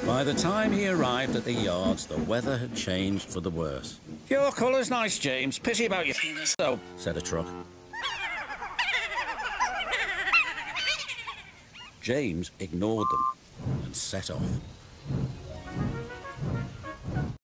By the time he arrived at the yards, the weather had changed for the worse. Your colour's nice, James. Pity about your penis, though, said a truck. James ignored them and set off.